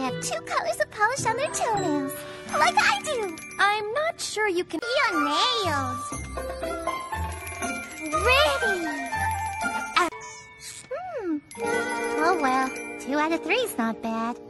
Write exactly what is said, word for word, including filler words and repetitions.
have two colors of polish on their toenails, like I do. I'm not sure you can... Your nails. Ready. Uh, hmm. Oh well, two out of three's not bad.